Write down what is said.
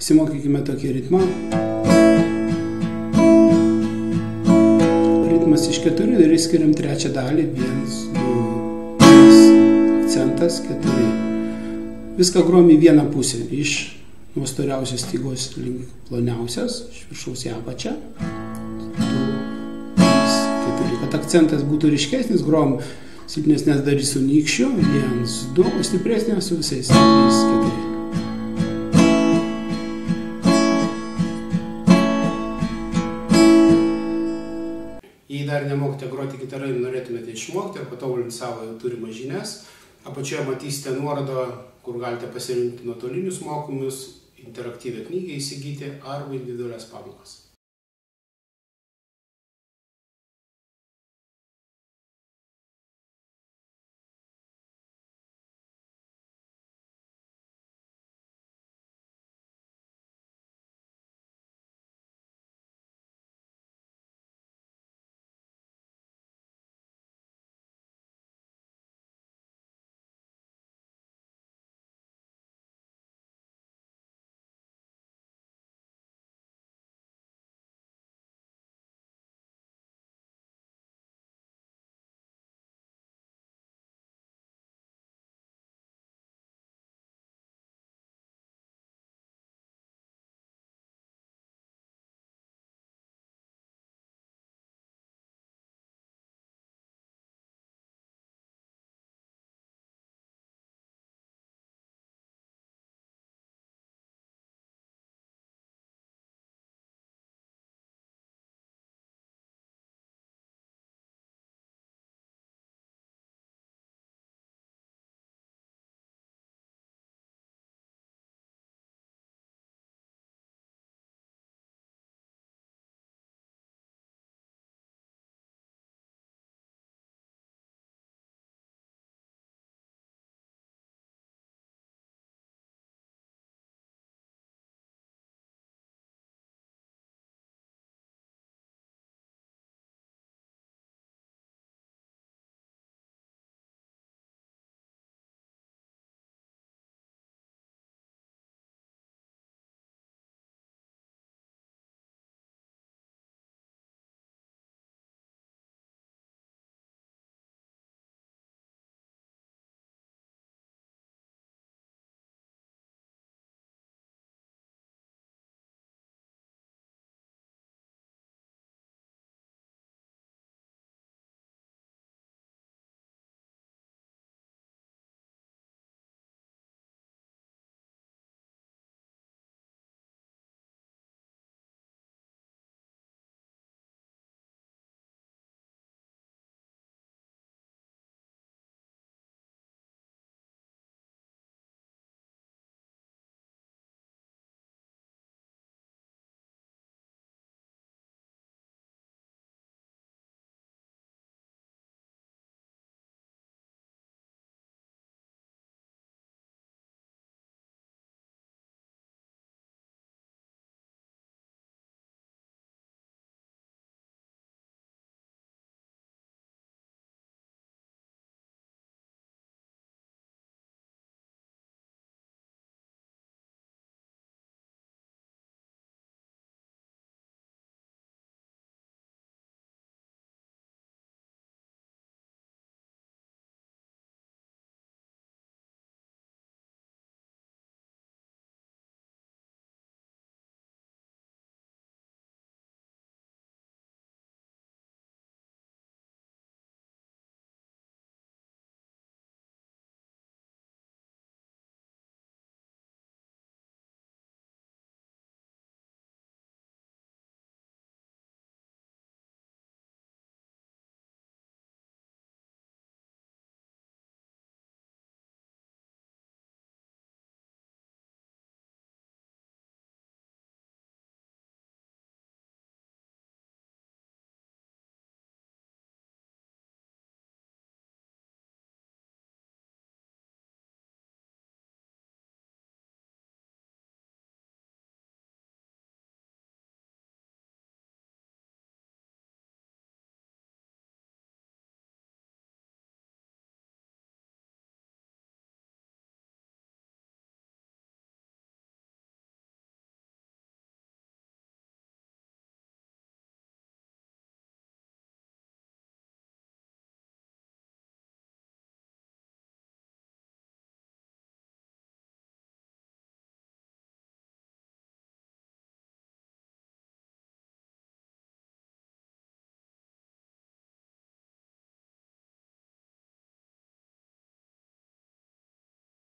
Pasimokykime tokį ritmą. Ritmas iš 4 ir išskiriam trečią dalį. 1, 2, 3, akcentas, 4. Viską grojam į vieną pusę. Iš nuo storiausios stygos link ploniausios, iš viršaus į apačią. 2, 3, 4. Kad akcentas būtų ryškesnis, grojam silpnesnės darys su nykščiu. 1, 2, o stipresnės su visais. 3, 4. Jei dar nemokite groti gitarai ir norėtumėte išmokti ir patobulinti savo jau turimas žinias, apačioje matysite nuorodą, kur galite pasirinkti nuotolinius mokymus, interaktyvią knygą įsigyti arba individualias pamokas.